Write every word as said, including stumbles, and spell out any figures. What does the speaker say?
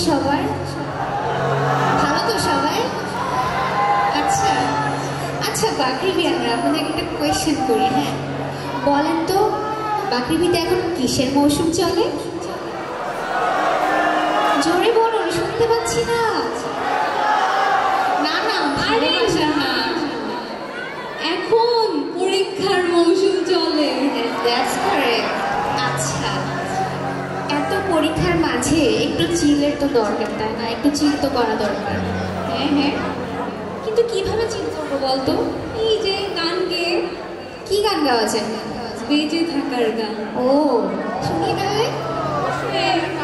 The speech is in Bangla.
সবার? ভালো তো সবাই? আচ্ছা আচ্ছা বাকৃবি, আমরা আপনাদের একটা কোয়েশ্চেন করি। হ্যাঁ বলেন তো, বাকৃবিতে এখন কিসের মৌসুম চলে? জোরে বলুন, শুনতে পাচ্ছি না। না না ভালোবাসা না, এখন পরীক্ষার মৌসুম চলে। That's correct. আচ্ছা, এত পরীক্ষার মাঝে একটু চিলের তো দরকার, তাই না? একটু চিল তো করা দরকার। হ্যাঁ হ্যাঁ, কিন্তু কিভাবে চিল করবো বলতো? এই যে গান গেয়ে। কি গান গাওয়া যায়? বেঁচে থাকার গান। ও শুনি তাহলে।